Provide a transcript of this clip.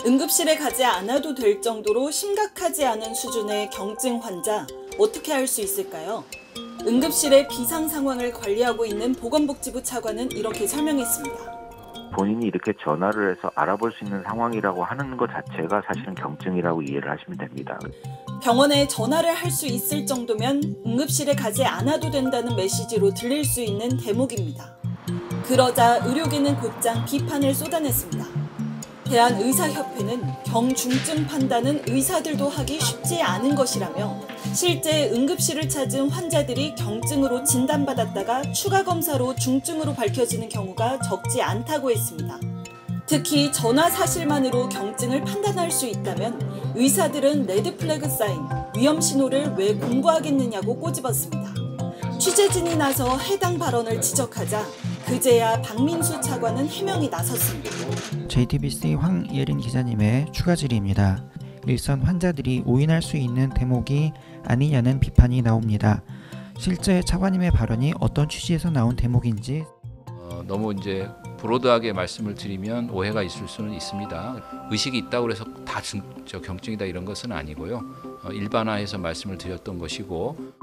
응급실에 가지 않아도 될 정도로 심각하지 않은 수준의 경증 환자, 어떻게 할 수 있을까요? 응급실의 비상 상황을 관리하고 있는 보건복지부 차관은 이렇게 설명했습니다. 본인이 이렇게 전화를 해서 알아볼 수 있는 상황이라고 하는 것 자체가 사실은 경증이라고 이해를 하시면 됩니다. 병원에 전화를 할 수 있을 정도면 응급실에 가지 않아도 된다는 메시지로 들릴 수 있는 대목입니다. 그러자 의료계는 곧장 비판을 쏟아냈습니다. 대한의사협회는 경중증 판단은 의사들도 하기 쉽지 않은 것이라며 실제 응급실을 찾은 환자들이 경증으로 진단받았다가 추가 검사로 중증으로 밝혀지는 경우가 적지 않다고 했습니다. 특히 전화 사실만으로 경증을 판단할 수 있다면 의사들은 레드 플래그 사인, 위험 신호를 왜 공부하겠느냐고 꼬집었습니다. 취재진이 나서 해당 발언을 지적하자 그제야 박민수 차관은 해명이 나섰습니다. JTBC 황예린 기자님의 추가 질의입니다. 일선 환자들이 오인할 수 있는 대목이 아니냐는 비판이 나옵니다. 실제 차관님의 발언이 어떤 취지에서 나온 대목인지 너무 이제 브로드하게 말씀을 드리면 오해가 있을 수는 있습니다. 의식이 있다고 해서 다 경증이다 이런 것은 아니고요. 일반화해서 말씀을 드렸던 것이고